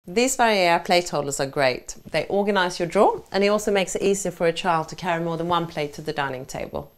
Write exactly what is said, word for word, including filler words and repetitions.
These VARIERA plate holders are great. They organize your drawer, and it also makes it easier for a child to carry more than one plate to the dining table.